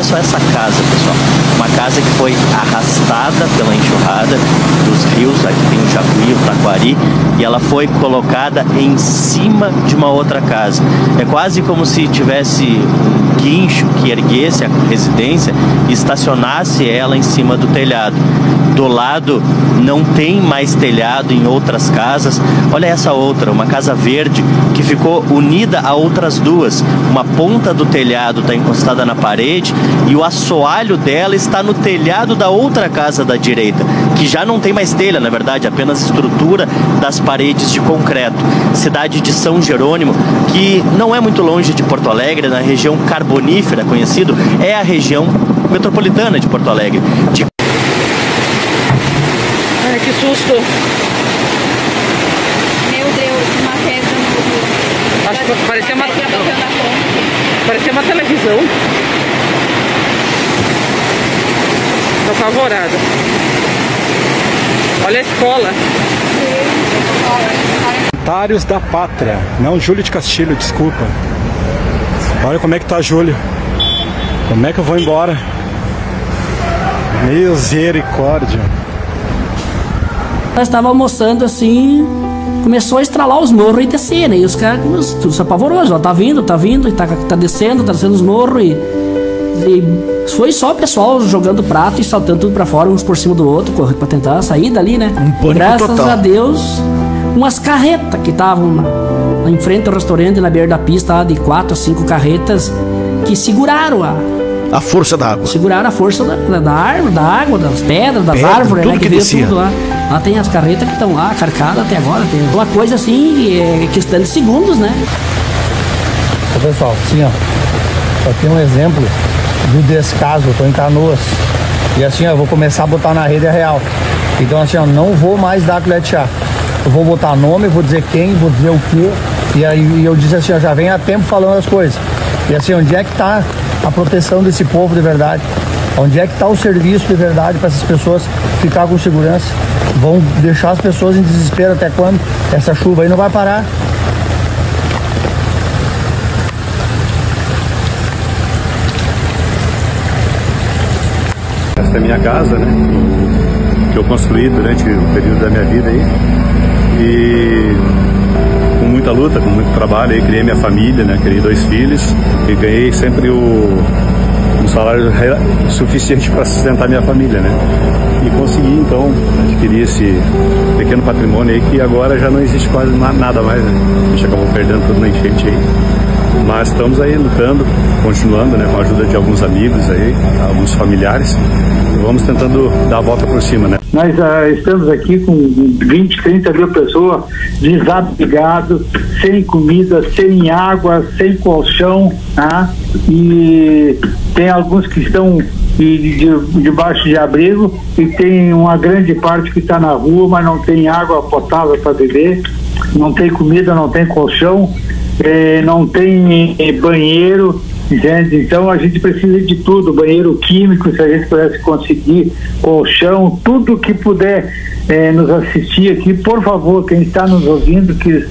só essa casa, pessoal. Uma casa que foi arrastada pela enxurrada dos rios, aqui tem o Jacuí, o Taquari, e ela foi colocada em cima de uma outra casa. É quase como se tivesse um guincho que erguesse a residência e estacionasse ela em cima do telhado. Do lado não tem mais telhado em outras casas. Olha essa outra, uma casa verde que ficou unida a outras duas. Uma ponta do telhado está encostada na parede e o assoalho dela está no telhado da outra casa da direita, que já não tem mais telha, na verdade, apenas estrutura das paredes de concreto. Cidade de São Jerônimo, que não é muito longe de Porto Alegre, na região carbonífera, conhecido, é a região metropolitana de Porto Alegre. Ai, que susto! Meu Deus, uma pedra no... Acho que parecia uma televisão. Tô apavorada. Olha a escola. Voluntários da Pátria, não Júlio de Castilho, desculpa. Olha como é que tá, Júlio. Como é que eu vou embora? Misericórdia. Nós estávamos almoçando assim, começou a estralar os morros e descer, né? E os caras, tudo se apavorou, ó, tá vindo, e tá descendo os morros e foi só o pessoal jogando prato e saltando tudo pra fora, uns por cima do outro, correndo pra tentar sair dali, né? Graças total. A Deus, umas carretas que estavam em frente ao restaurante, na beira da pista, de 4 a 5 carretas, que seguraram a força da água. Seguraram a força da água, das pedras, das árvores, né? Que veio tudo lá. Lá tem as carretas que estão lá, carcadas até agora. Tem uma coisa assim, questão de segundos, né? Ô, pessoal, assim, ó. Só tem um exemplo do descaso. Eu tô em Canoas. E assim, ó, eu vou começar a botar na rede real. Então, assim, ó, não vou mais dar colher de chá. Eu vou botar nome, vou dizer quem, vou dizer o quê. E aí eu disse assim, ó, já vem há tempo falando as coisas. E assim, onde é que tá a proteção desse povo de verdade? Onde é que está o serviço de verdade para essas pessoas ficar com segurança? Vão deixar as pessoas em desespero até quando? Essa chuva aí não vai parar. Esta é a minha casa, né? Que eu construí durante o período da minha vida aí. E com muita luta, com muito trabalho, aí criei minha família, né? Criei 2 filhos e ganhei sempre um salário suficiente para sustentar minha família, né? E consegui, então, adquirir esse pequeno patrimônio aí que agora já não existe quase nada mais, né? A gente acabou perdendo tudo na enchente aí. Mas estamos aí lutando, continuando, né? Com a ajuda de alguns amigos aí, alguns familiares. E vamos tentando dar a volta por cima, né? Nós estamos aqui com 20, 30 mil pessoas desabrigadas, sem comida, sem água, sem colchão, tá? E tem alguns que estão debaixo de abrigo e tem uma grande parte que está na rua, mas não tem água potável para beber, não tem comida, não tem colchão, não tem banheiro, entende? Então a gente precisa de tudo, banheiro químico, se a gente pudesse conseguir, colchão, tudo que puder nos assistir aqui, por favor, quem está nos ouvindo, que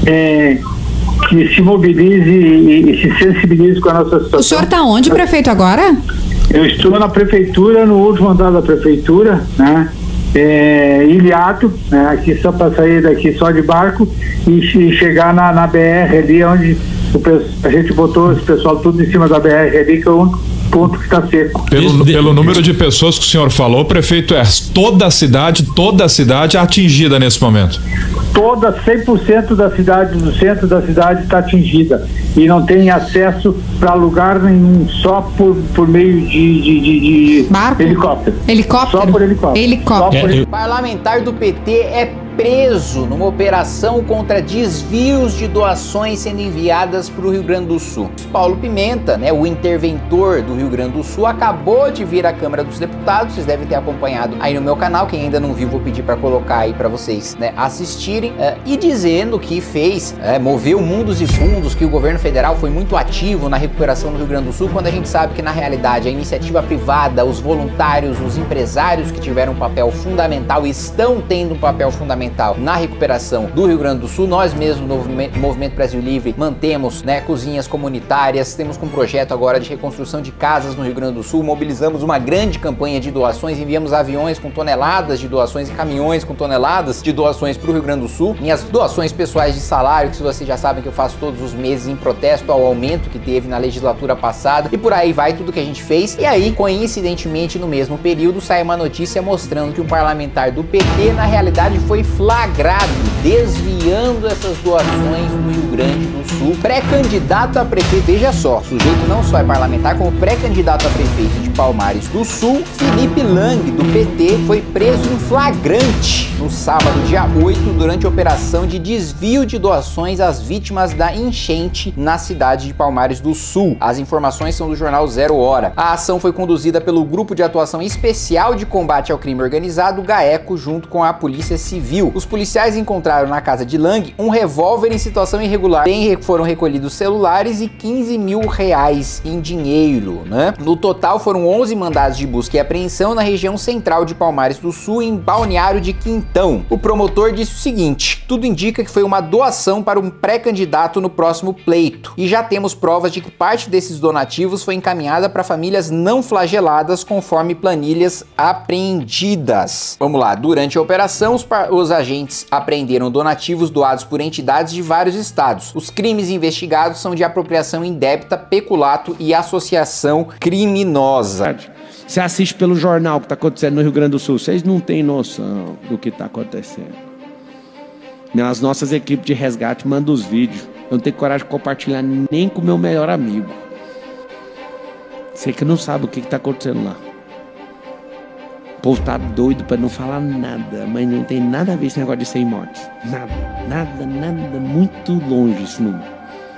se mobilize e se sensibilize com a nossa situação. O senhor está onde, prefeito, agora? Eu estou na prefeitura, no último andar da prefeitura, né? Ilhado, né? Aqui só para sair daqui só de barco e chegar na BR ali, onde a gente botou esse pessoal tudo em cima da BR ali, que é o único ponto que está seco. Pelo número de pessoas que o senhor falou, prefeito, toda a cidade atingida nesse momento. Toda 100% da cidade, do centro da cidade está atingida e não tem acesso para lugar nenhum, só por meio de helicóptero. Helicóptero? Só por helicóptero. Parlamentar do PT é preso numa operação contra desvios de doações sendo enviadas para o Rio Grande do Sul. Paulo Pimenta, né, o interventor do Rio Grande do Sul, acabou de vir à Câmara dos Deputados. Vocês devem ter acompanhado aí no meu canal. Quem ainda não viu, vou pedir para colocar aí para vocês, né, assistirem, e dizendo que moveu mundos e fundos, que o governo federal foi muito ativo na recuperação do Rio Grande do Sul, quando a gente sabe que na realidade a iniciativa privada, os voluntários, os empresários que tiveram um papel fundamental, estão tendo um papel fundamental fundamental na recuperação do Rio Grande do Sul. Nós mesmos, no Movimento Brasil Livre, mantemos, né, cozinhas comunitárias, temos um projeto agora de reconstrução de casas no Rio Grande do Sul, mobilizamos uma grande campanha de doações, enviamos aviões com toneladas de doações e caminhões com toneladas de doações para o Rio Grande do Sul. Minhas doações pessoais de salário, que vocês já sabem que eu faço todos os meses em protesto ao aumento que teve na legislatura passada, e por aí vai tudo que a gente fez. E aí, coincidentemente, no mesmo período, sai uma notícia mostrando que um parlamentar do PT, na realidade, foi flagrado desviando essas doações no Rio Grande do Sul. Pré-candidato a prefeito, veja só, o sujeito não só é parlamentar, como pré-candidato a prefeito de Palmares do Sul, Felipe Lang, do PT, foi preso em flagrante no sábado, dia 8, durante a operação de desvio de doações às vítimas da enchente na cidade de Palmares do Sul. As informações são do jornal Zero Hora. A ação foi conduzida pelo Grupo de Atuação Especial de Combate ao Crime Organizado, GAECO, junto com a Polícia Civil. Os policiais encontraram na casa de Lang um revólver em situação irregular. Também foram recolhidos celulares e 15 mil reais em dinheiro, né? No total foram 11 mandados de busca e apreensão na região central de Palmares do Sul, em Balneário de Quintão. O promotor disse o seguinte: tudo indica que foi uma doação para um pré-candidato no próximo pleito, e já temos provas de que parte desses donativos foi encaminhada para famílias não flageladas, conforme planilhas apreendidas. Vamos lá, durante a operação, os agentes apreenderam donativos doados por entidades de vários estados. Os crimes investigados são de apropriação indébita, peculato e associação criminosa. Você assiste pelo jornal o que está acontecendo no Rio Grande do Sul, vocês não têm noção do que está acontecendo. As nossas equipes de resgate mandam os vídeos. Eu não tenho coragem de compartilhar nem com o meu melhor amigo. Você que não sabe o que está acontecendo lá. O povo tá doido para não falar nada, mas não tem nada a ver esse negócio de 100 mortes. Nada, muito longe esse número.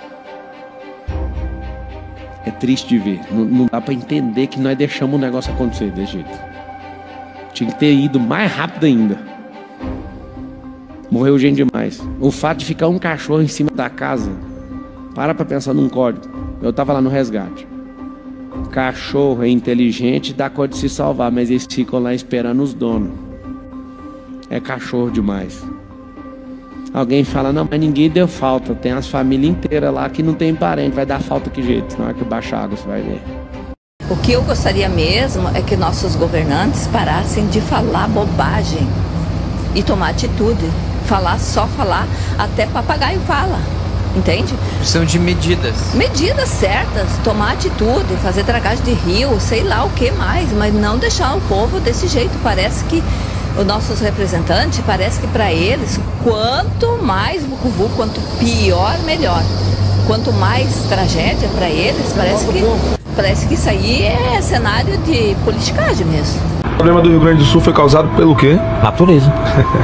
É triste de ver, não dá para entender que nós deixamos o negócio acontecer desse jeito. Tinha que ter ido mais rápido ainda. Morreu gente demais. O fato de ficar um cachorro em cima da casa, para pensar num código. Eu tava lá no resgate. Cachorro é inteligente, dá conta de se salvar, mas eles ficam lá esperando os donos. É cachorro demais. Alguém fala, não, mas ninguém deu falta. Tem as famílias inteiras lá que não tem parente. Vai dar falta que jeito? Na hora que baixar a água você vai ver. O que eu gostaria mesmo é que nossos governantes parassem de falar bobagem e tomar atitude. Só falar, até papagaio fala. Entende? São de medidas. Medidas certas, tomar atitude, fazer dragagem de rio, sei lá o que mais, mas não deixar o povo desse jeito. Parece que os nossos representantes, parece que para eles, quanto mais vucu-vucu, quanto pior, melhor. Quanto mais tragédia para eles, parece que isso aí é cenário de politicagem mesmo. O problema do Rio Grande do Sul foi causado pelo quê? Natureza.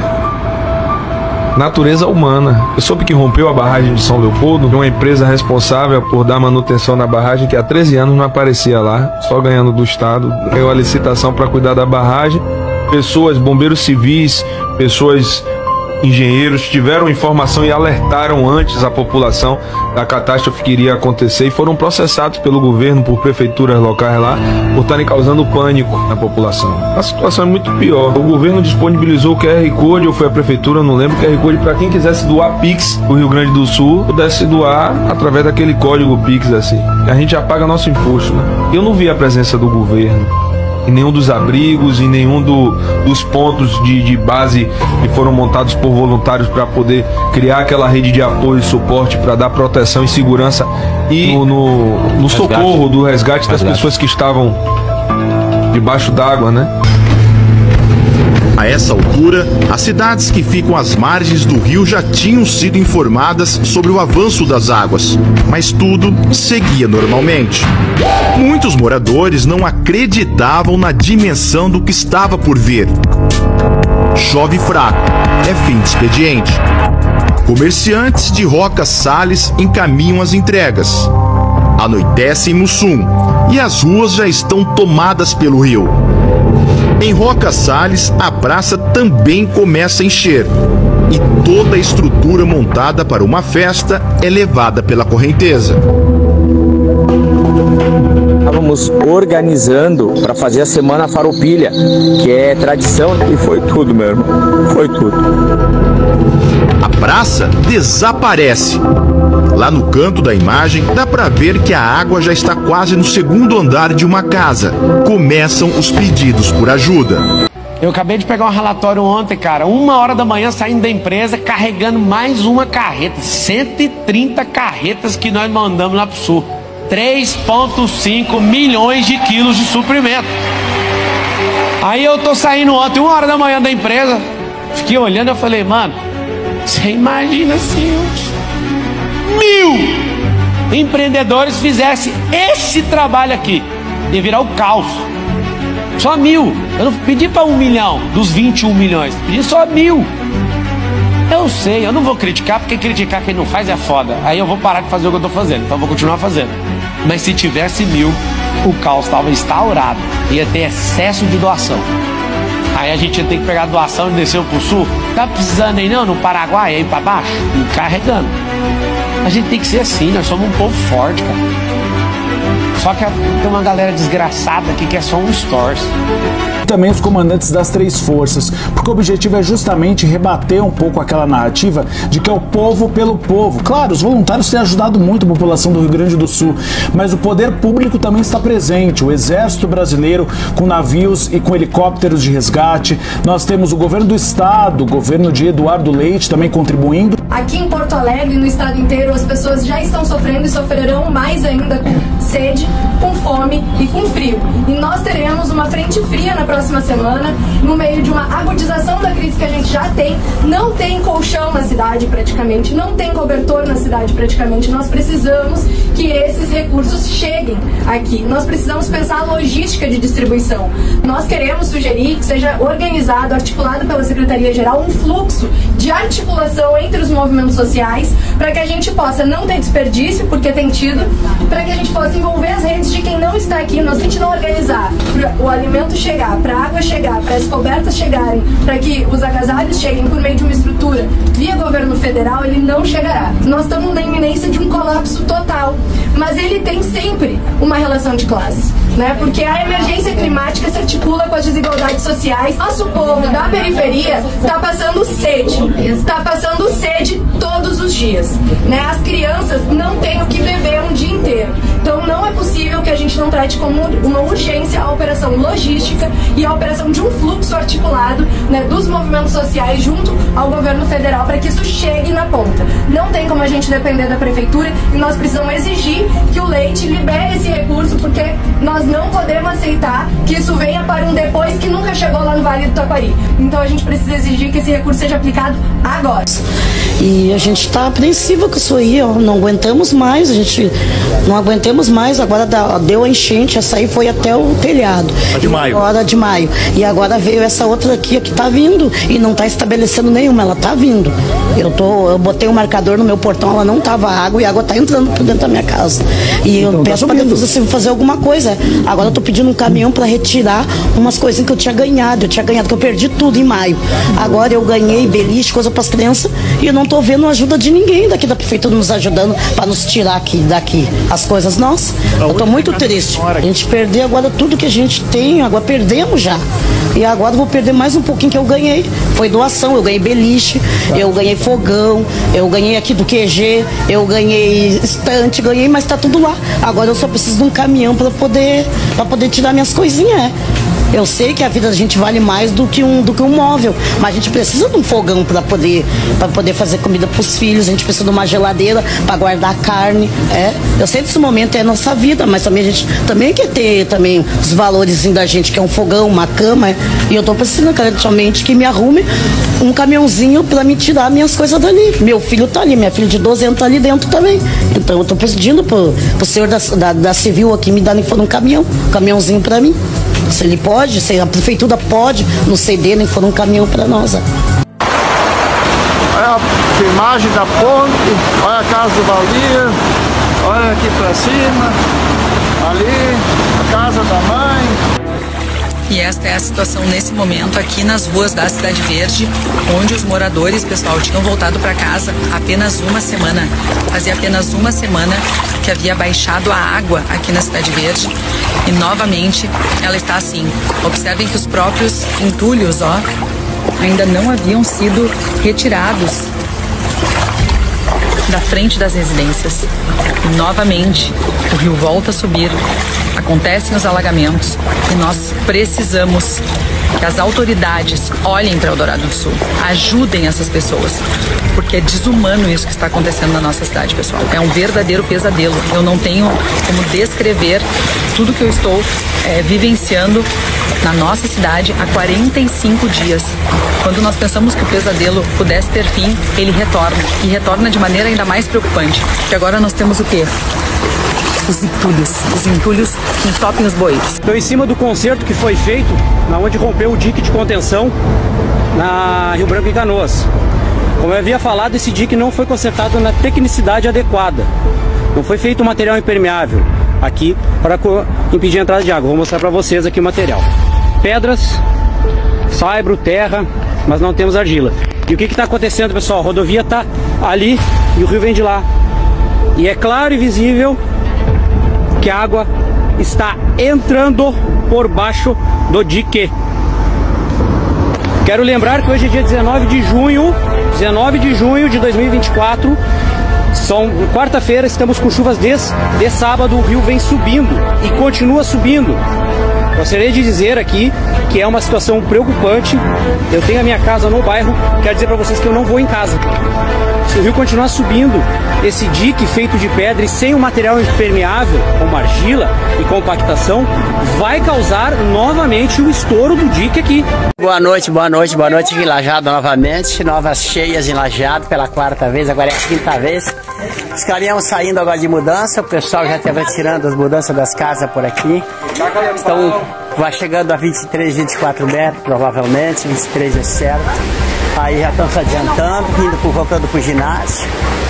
Natureza humana. Eu soube que rompeu a barragem de São Leopoldo, de uma empresa responsável por dar manutenção na barragem, que há 13 anos não aparecia lá, só ganhando do Estado. Ganhou a licitação para cuidar da barragem. Pessoas, bombeiros civis, pessoas, engenheiros, tiveram informação e alertaram antes a população da catástrofe que iria acontecer e foram processados pelo governo, por prefeituras locais lá, por estarem causando pânico na população. A situação é muito pior. O governo disponibilizou o QR Code, ou foi a prefeitura, não lembro, o QR Code para quem quisesse doar Pix do Rio Grande do Sul, pudesse doar através daquele código Pix assim. A gente já paga nosso imposto, né? Eu não vi a presença do governo em nenhum dos abrigos, em nenhum dos pontos de base que foram montados por voluntários para poder criar aquela rede de apoio e suporte para dar proteção e segurança e no socorro do resgate das pessoas que estavam debaixo d'água, né? A essa altura, as cidades que ficam às margens do rio já tinham sido informadas sobre o avanço das águas, mas tudo seguia normalmente. Muitos moradores não acreditavam na dimensão do que estava por vir. Chove fraco, é fim de expediente. Comerciantes de Roca Salles encaminham as entregas. Anoitece em Mussum e as ruas já estão tomadas pelo rio. Em Roca Salles, a praça também começa a encher e toda a estrutura montada para uma festa é levada pela correnteza. Estávamos organizando para fazer a Semana Farroupilha, que é tradição, e foi tudo, meu irmão, foi tudo. A praça desaparece. Lá no canto da imagem, dá para ver que a água já está quase no segundo andar de uma casa. Começam os pedidos por ajuda. Eu acabei de pegar um relatório ontem, cara, 1h da manhã saindo da empresa, carregando mais uma carreta, 130 carretas que nós mandamos lá pro sul. 3,5 milhões de quilos de suprimento. Aí eu tô saindo ontem, 1h da manhã da empresa, fiquei olhando, eu falei, mano, você imagina se 1.000 empreendedores fizessem esse trabalho aqui, ia virar o caos. Só 1.000. Eu não pedi para 1 milhão dos 21 milhões, pedi só 1.000. Eu sei, eu não vou criticar, porque criticar quem não faz é foda. Aí eu vou parar de fazer o que eu tô fazendo, então eu vou continuar fazendo. Mas se tivesse 1.000, o caos estava instaurado, ia ter excesso de doação. Aí a gente ia ter que pegar a doação e descer pro sul. Tá precisando aí não, no Paraguai, aí pra baixo, e carregando. A gente tem que ser assim, nós somos um povo forte, cara. Só que tem uma galera desgraçada aqui que é só um stores. Também os comandantes das 3 forças, porque o objetivo é justamente rebater um pouco aquela narrativa de que é o povo pelo povo. Claro, os voluntários têm ajudado muito a população do Rio Grande do Sul, mas o poder público também está presente. O Exército Brasileiro com navios e com helicópteros de resgate. Nós temos o governo do estado, o governo de Eduardo Leite também contribuindo. Aqui em Porto Alegre, no estado inteiro, as pessoas já estão sofrendo e sofrerão mais ainda com sede, com fome e com frio. E nós teremos uma frente fria na próxima semana, no meio de uma agudização da crise que a gente já tem. Não tem colchão na cidade praticamente, não tem cobertor na cidade praticamente. Nós precisamos que esses recursos cheguem aqui. Nós precisamos pensar a logística de distribuição. Nós queremos sugerir que seja organizado, articulado pela Secretaria-Geral, um fluxo de articulação entre os movimentos sociais, para que a gente possa não ter desperdício, porque tem tido, para que a gente possa envolver as redes de quem não está aqui. Nós, a gente não organizar para o alimento chegar, para a água chegar, para as cobertas chegarem, para que os agasalhos cheguem por meio de uma estrutura via governo federal, ele não chegará. Nós estamos na iminência de um colapso total, mas ele tem sempre uma relação de classe, né? Porque a emergência climática se articula com as desigualdades sociais. Nosso povo da periferia está passando sede todos os dias, né? As crianças não têm o que beber um dia inteiro. Então não é possível que a gente não trate como uma urgência a operação logística e a operação de um fluxo articulado, né, dos movimentos sociais junto ao governo federal para que isso chegue na ponta. Não tem como a gente depender da prefeitura e nós precisamos exigir que o Leite libere esse recurso, porque nós não podemos aceitar que isso venha para um depois que nunca chegou lá no Vale do Taquari. Então a gente precisa exigir que esse recurso seja aplicado agora. E a gente está apreensiva com isso aí, ó. Não aguentamos mais, agora deu a enchente, essa aí foi até o telhado. De maio. Agora de maio. E agora veio essa outra aqui que tá vindo e não tá estabelecendo nenhuma, ela tá vindo. Eu botei um marcador no meu portão, ela não tava água e a água tá entrando por dentro da minha casa. E então, eu peço para você fazer alguma coisa. Agora eu tô pedindo um caminhão para retirar umas coisinhas que eu tinha ganhado, que eu perdi tudo em maio. Agora eu ganhei beliche, coisa para as crianças, e eu não tô vendo ajuda de ninguém daqui da prefeitura nos ajudando para nos tirar daqui as coisas nossas. Eu tô muito triste. A gente perdeu agora tudo que a gente tem, agora perdemos já. E agora eu vou perder mais um pouquinho que eu ganhei. Foi doação, eu ganhei beliche, eu ganhei fogão, eu ganhei aqui do QG, eu ganhei estante, mas tá tudo lá. Agora eu só preciso de um caminhão para poder tirar minhas coisinhas, Eu sei que a vida da gente vale mais do que um móvel, mas a gente precisa de um fogão para poder fazer comida para os filhos, a gente precisa de uma geladeira para guardar carne. Eu sei que esse momento é a nossa vida, mas também a gente também quer ter também os valores da gente, que é um fogão, uma cama, e eu tô precisando somente que me arrume um caminhãozinho para me tirar minhas coisas dali. Meu filho tá ali, minha filha de 12 anos tá ali dentro também. Então eu tô pedindo pro senhor da Civil aqui me dar um caminhãozinho para mim. Se ele pode, se a prefeitura pode nos ceder, nem for um caminhão para nós. Olha a filmagem da ponte, olha a casa do Valdir, olha aqui para cima, ali, a casa da mãe. E esta é a situação nesse momento aqui nas ruas da Cidade Verde, onde os moradores, pessoal, tinham voltado para casa apenas uma semana. Fazia apenas uma semana que havia baixado a água aqui na Cidade Verde e novamente ela está assim. Observem que os próprios entulhos, ó, ainda não haviam sido retirados da frente das residências. E novamente o rio volta a subir, acontecem os alagamentos e nós precisamos que as autoridades olhem para Eldorado do Sul, ajudem essas pessoas, porque é desumano isso que está acontecendo na nossa cidade, pessoal. É um verdadeiro pesadelo. Eu não tenho como descrever tudo que eu estou vivenciando na nossa cidade há 45 dias. Quando nós pensamos que o pesadelo pudesse ter fim, ele retorna. E retorna de maneira ainda mais preocupante. Porque agora nós temos o quê? Os entulhos que entopem os bueiros. Estou em cima do conserto que foi feito, na onde rompeu o dique de contenção na Rio Branco e Canoas. Como eu havia falado, esse dique não foi consertado na tecnicidade adequada. Não foi feito um material impermeável aqui para impedir a entrada de água. Vou mostrar para vocês aqui o material. Pedras, saibro, terra, mas não temos argila. E o que está acontecendo, pessoal? A rodovia está ali e o rio vem de lá. E é claro e visível que a água está entrando por baixo do dique. Quero lembrar que hoje é dia 19 de junho de 2024. Quarta-feira, estamos com chuvas desde sábado, o rio vem subindo e continua subindo. Gostaria de dizer aqui que é uma situação preocupante. Eu tenho a minha casa no bairro, quero dizer para vocês que eu não vou em casa. Se o rio continuar subindo, esse dique feito de pedra e sem um material impermeável, como argila e compactação, vai causar novamente o estouro do dique aqui. Boa noite em Lajeado novamente, novas cheias em Lajeado pela quarta vez, agora é a quinta vez. Os caminhões saindo agora de mudança, o pessoal já estava tirando as mudanças das casas por aqui. Vai chegando a 23, 24 metros, provavelmente, 23 é certo. Aí já estão se adiantando, voltando para o ginásio.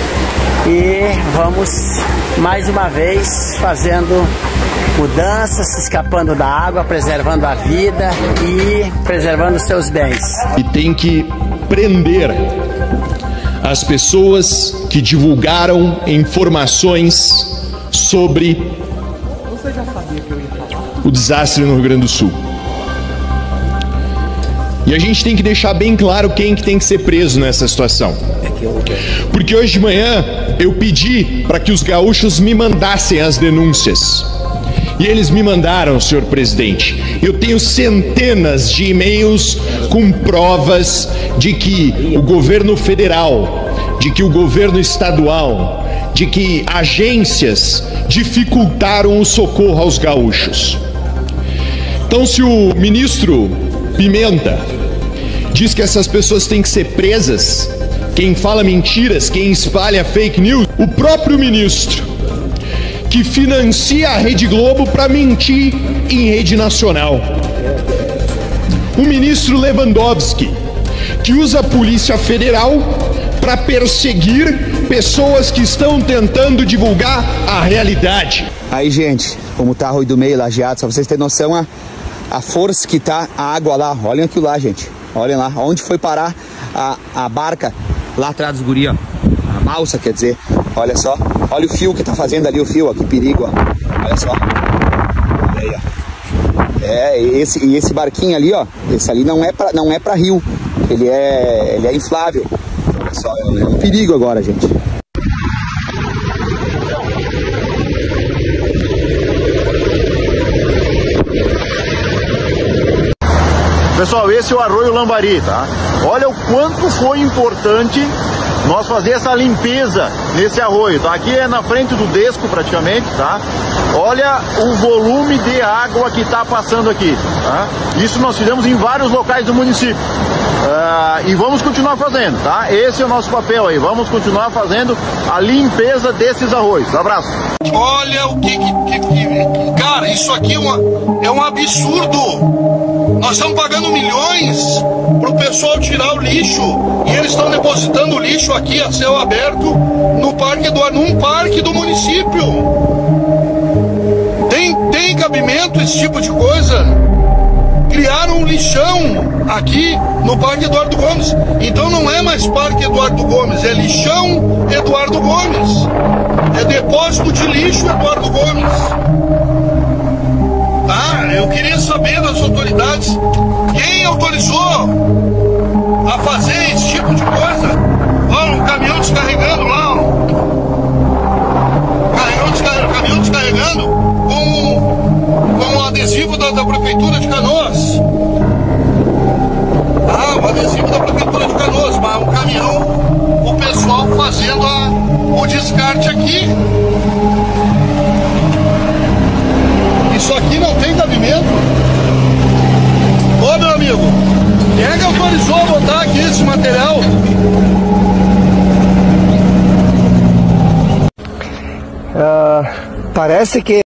E vamos mais uma vez fazendo mudanças, escapando da água, preservando a vida e preservando seus bens. E tem que prender as pessoas que divulgaram informações sobre o desastre no Rio Grande do Sul. E a gente tem que deixar bem claro quem que tem que ser preso nessa situação. Porque hoje de manhã eu pedi para que os gaúchos me mandassem as denúncias. E eles me mandaram, senhor presidente. Eu tenho centenas de e-mails com provas de que o governo federal, de que o governo estadual, de que agências dificultaram o socorro aos gaúchos. Então, se o ministro Pimenta diz que essas pessoas têm que ser presas, quem fala mentiras, quem espalha fake news, o próprio ministro que financia a Rede Globo para mentir em rede nacional, o ministro Lewandowski, que usa a Polícia Federal para perseguir pessoas que estão tentando divulgar a realidade. Aí, gente, como tá Arroio do Meio, Lajeado, só pra vocês terem noção a força que tá a água lá. Olhem aquilo lá, gente. Olhem lá, onde foi parar a barca lá atrás dos guri, ó. A balsa, quer dizer. Olha só, olha o fio que tá fazendo ali, o fio, ó, que perigo, ó. Olha só. Olha aí, ó. Esse barquinho ali, ó, esse ali não é pra rio. Ele é inflável. Olha só, é um perigo agora, gente. Pessoal, esse é o Arroio Lambari, tá? Olha o quanto foi importante nós fazer essa limpeza nesse arroio, tá? Aqui é na frente do Desco praticamente, tá? Olha o volume de água que está passando aqui, tá? Isso nós fizemos em vários locais do município. E vamos continuar fazendo, tá? Esse é o nosso papel aí, vamos continuar fazendo a limpeza desses arroios. Abraço! Olha o que cara, isso aqui é um absurdo! Nós estamos pagando milhões para o pessoal tirar o lixo e eles estão depositando o lixo aqui a céu aberto num parque do município. Tem cabimento esse tipo de coisa? criaram um lixão aqui no Parque Eduardo Gomes. Então não é mais Parque Eduardo Gomes, é lixão Eduardo Gomes. É depósito de lixo Eduardo Gomes. Tá? Eu queria saber das autoridades quem autorizou a fazer esse tipo de coisa. Olha, um caminhão descarregando lá, ó. Caminhão descarregando com o adesivo da Prefeitura de Canoas. Ah, o adesivo da Prefeitura de Canoas, mas um caminhão, o pessoal fazendo o descarte aqui. Isso aqui não tem cabimento. Ô, meu amigo, quem é que autorizou a botar aqui esse material? Parece que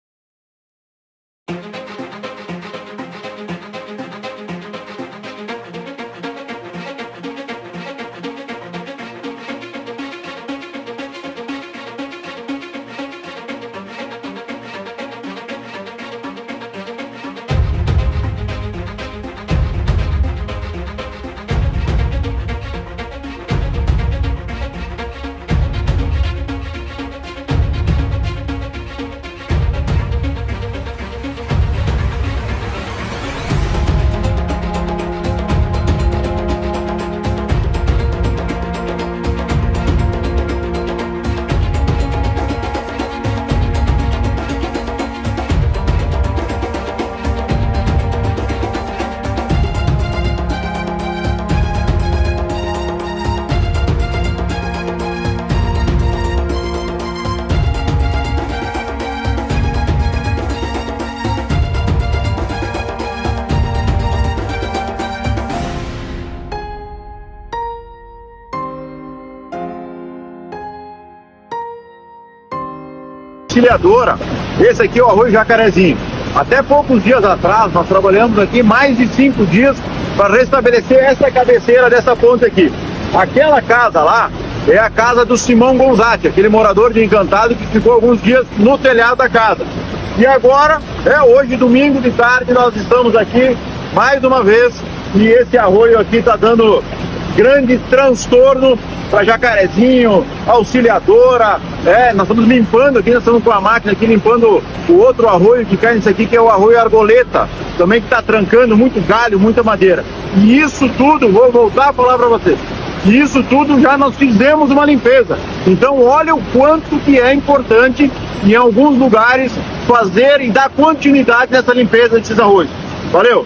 auxiliadora, esse aqui é o arroio Jacarezinho. Até poucos dias atrás, nós trabalhamos aqui mais de 5 dias para restabelecer essa cabeceira dessa ponte aqui. Aquela casa lá é a casa do Simão Gonzatti, aquele morador de Encantado que ficou alguns dias no telhado da casa. E agora, hoje, domingo de tarde, nós estamos aqui mais uma vez e esse arroio aqui está dando grande transtorno para Jacarezinho, Auxiliadora. Nós estamos limpando aqui, nós estamos com a máquina aqui limpando o outro arroio que cai nisso aqui, que é o arroio Argoleta, também que está trancando muito galho, muita madeira. E isso tudo, vou voltar a falar para vocês, isso tudo já nós fizemos uma limpeza. Então olha o quanto que é importante em alguns lugares fazer e dar continuidade nessa limpeza desses arroios. Valeu!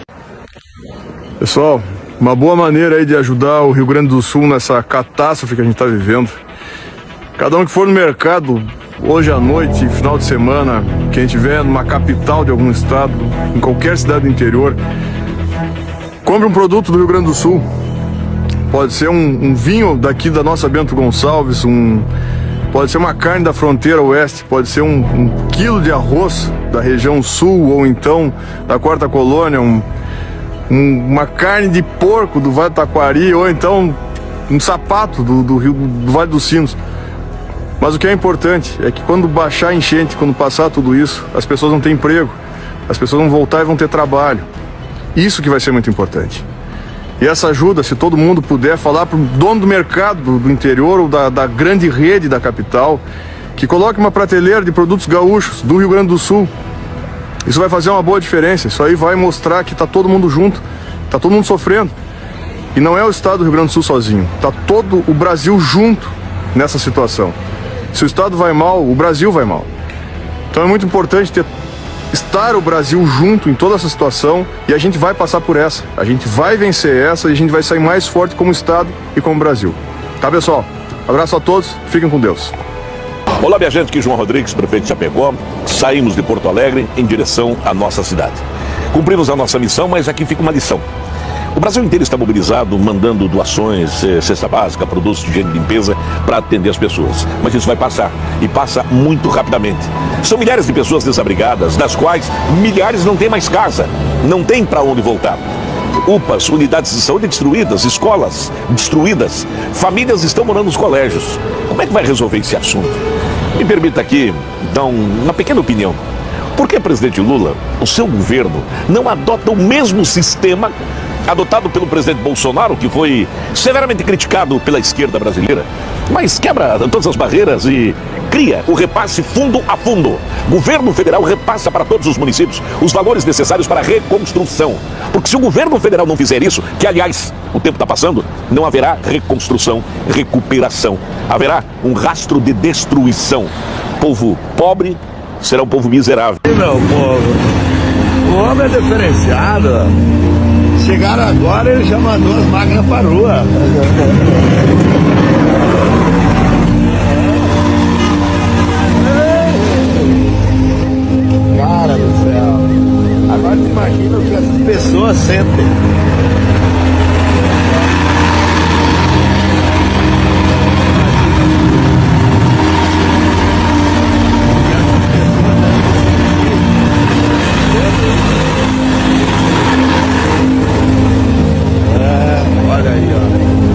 Pessoal, uma boa maneira aí de ajudar o Rio Grande do Sul nessa catástrofe que a gente está vivendo. Cada um que for no mercado, hoje à noite, final de semana, quem estiver numa capital de algum estado, em qualquer cidade do interior, compre um produto do Rio Grande do Sul. Pode ser um vinho daqui da nossa Bento Gonçalves, pode ser uma carne da fronteira oeste, pode ser um quilo de arroz da região sul, ou então da Quarta Colônia, uma carne de porco do Vale do Taquari, ou então um sapato do Vale dos Sinos. Mas o que é importante é que quando baixar a enchente, quando passar tudo isso, as pessoas vão ter emprego, as pessoas vão voltar e vão ter trabalho. Isso que vai ser muito importante. E essa ajuda, se todo mundo puder falar para o dono do mercado do interior ou da grande rede da capital, que coloque uma prateleira de produtos gaúchos do Rio Grande do Sul. Isso vai fazer uma boa diferença, isso aí vai mostrar que está todo mundo junto, está todo mundo sofrendo. E não é o estado do Rio Grande do Sul sozinho, está todo o Brasil junto nessa situação. Se o estado vai mal, o Brasil vai mal. Então é muito importante estar o Brasil junto em toda essa situação e a gente vai passar por essa. A gente vai vencer essa e a gente vai sair mais forte como estado e como Brasil. Tá, pessoal? Abraço a todos, fiquem com Deus. Olá, minha gente, aqui é João Rodrigues, prefeito de Chapecó. Saímos de Porto Alegre em direção à nossa cidade. Cumprimos a nossa missão, mas aqui fica uma lição. O Brasil inteiro está mobilizado, mandando doações, cesta básica, produtos de higiene e limpeza para atender as pessoas. Mas isso vai passar, e passa muito rapidamente. São milhares de pessoas desabrigadas, das quais milhares não têm mais casa, não têm para onde voltar. UPAs, unidades de saúde destruídas, escolas destruídas, famílias estão morando nos colégios. Como é que vai resolver esse assunto? Me permita aqui dar uma pequena opinião. Por que, presidente Lula, o seu governo não adota o mesmo sistema adotado pelo presidente Bolsonaro, que foi severamente criticado pela esquerda brasileira, mas quebra todas as barreiras e cria o repasse fundo a fundo? Governo federal repassa para todos os municípios os valores necessários para a reconstrução. Porque se o governo federal não fizer isso, que aliás o tempo está passando, não haverá reconstrução, recuperação. Haverá um rastro de destruição. Povo pobre será um povo miserável. Meu povo, o homem é diferenciado. Chegaram agora, ele já mandou as máquinas para a rua. Cara do céu. Agora você imagina o que essas pessoas sentem. Olha aí, ó.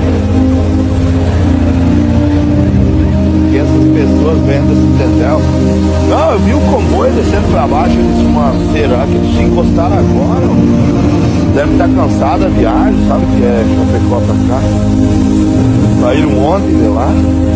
E essas pessoas vendo esse tendel. Não, eu vi o comboio descendo pra baixo. Eu disse, mano, será que eles se encostaram agora? Deve estar cansado a viagem, sabe que é Chapecó pra cá. Saíram ontem de lá.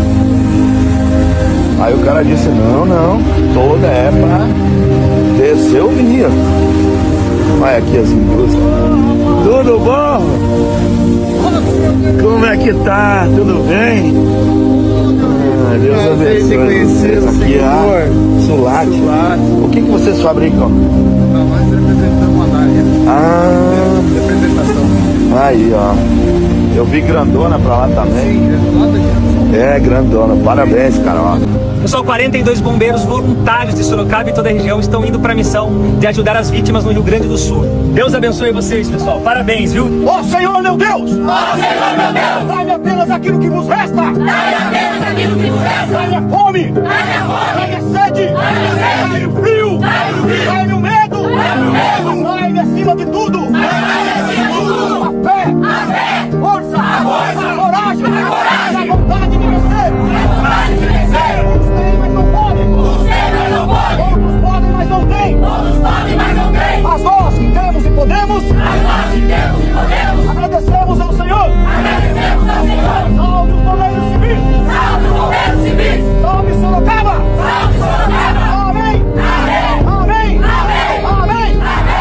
Aí o cara disse, não, toda é pra descer o vinho. Olha aqui as indústrias. Tudo bom? Como é que tá? Tudo bem? Deus abençoe vocês. Aqui é a Sulate. O que vocês fabricam? Nós representamos a área. Representação. Aí, ó. Eu vi grandona pra lá também. É, grandona. Parabéns, cara. Ó. Pessoal, 42 bombeiros voluntários de Sorocaba e toda a região estão indo para a missão de ajudar as vítimas no Rio Grande do Sul. Deus abençoe vocês, pessoal. Parabéns, viu? Ó Senhor, meu Deus! Ó Senhor, meu Deus! Dai-me apenas aquilo que vos resta! Dai-me apenas aquilo que vos resta! Dai-me a fome! Dai-me a fome! Dai-me a sede! Dai-me a sede! Dai-me o frio! Dai-me o frio! Dai-me o medo! Dai-me o medo! Dai-me acima de tudo! Dai-me acima de tudo! A fé! A fé! Força! A força! A coragem! A coragem! A vontade de vencer! A vontade de vencer! Uns têm, mas não podem! Uns têm, mas não podem! Outros podem, mas não têm! Todos podem, mas não têm! Mas nós que temos e podemos! Mas nós que temos e podemos! Agradecemos ao Senhor! Agradecemos ao Senhor! Salve os bombeiros civis! Salve os bombeiros civis! Salve Sorocaba! Salve Sorocaba! Amém! Amém! Amém! Amém!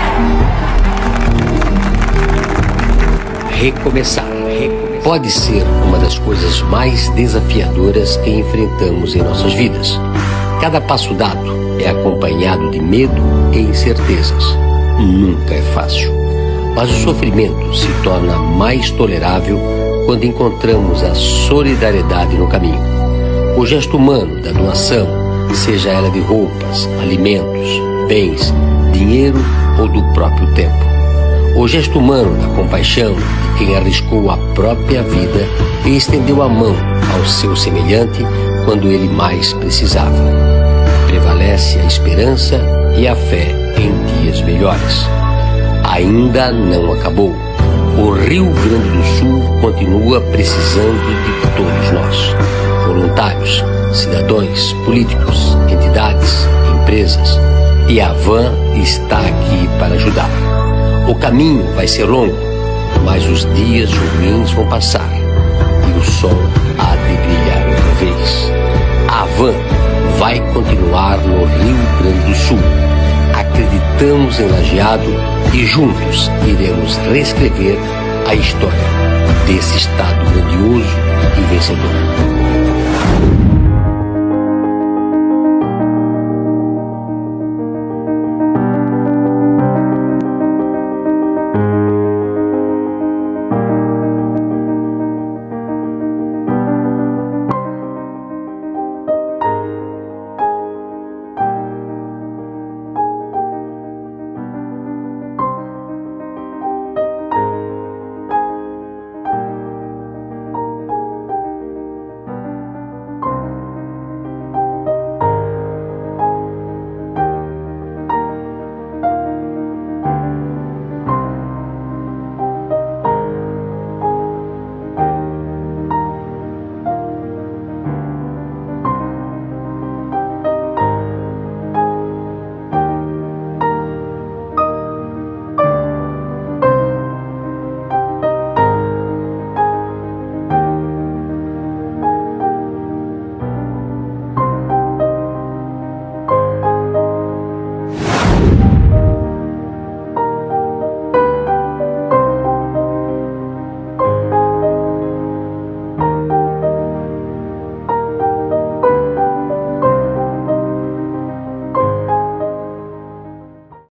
Amém! Recomeçar. Pode ser uma das coisas mais desafiadoras que enfrentamos em nossas vidas. Cada passo dado é acompanhado de medo e incertezas. Nunca é fácil. Mas o sofrimento se torna mais tolerável quando encontramos a solidariedade no caminho. O gesto humano da doação, seja ela de roupas, alimentos, bens, dinheiro ou do próprio tempo. O gesto humano da compaixão de quem arriscou a própria vida e estendeu a mão ao seu semelhante quando ele mais precisava. Prevalece a esperança e a fé em dias melhores. Ainda não acabou. O Rio Grande do Sul continua precisando de todos nós. Voluntários, cidadãos, políticos, entidades, empresas. E a Van está aqui para ajudar. O caminho vai ser longo, mas os dias ruins vão passar e o sol há de brilhar outra vez. A Van vai continuar no Rio Grande do Sul. Acreditamos em Lajeado e juntos iremos reescrever a história desse estado grandioso e vencedor.